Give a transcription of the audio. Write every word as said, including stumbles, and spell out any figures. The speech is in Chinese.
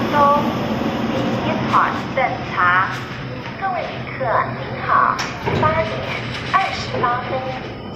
州，This part 登茶。各位旅客您好，八点二十八分。